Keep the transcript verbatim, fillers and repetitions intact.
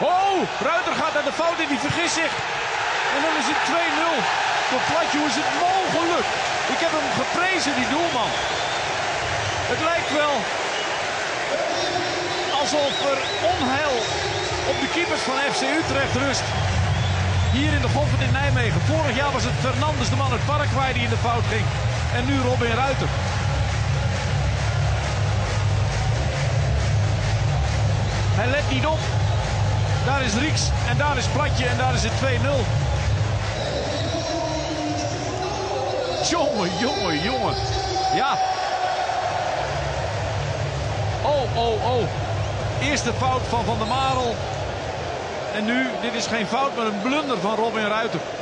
Oh, Ruiter gaat naar de fout en die vergist zich. En dan is het twee nul. Voor Platje, hoe is het mogelijk? Ik heb hem geprezen, die doelman. Het lijkt wel alsof er onheil op de keepers van F C Utrecht rust. Hier in de Goffen in Nijmegen. Vorig jaar was het Fernandes, de man uit Paraguay, die in de fout ging. En nu Robin Ruiter. Hij let niet op. Daar is Rieks en daar is Platje en daar is het twee nul. Jongen, jongen, jongen. Ja. Oh, oh, oh. Eerste fout van Van der Marel. En nu, dit is geen fout, maar een blunder van Robin Ruiter.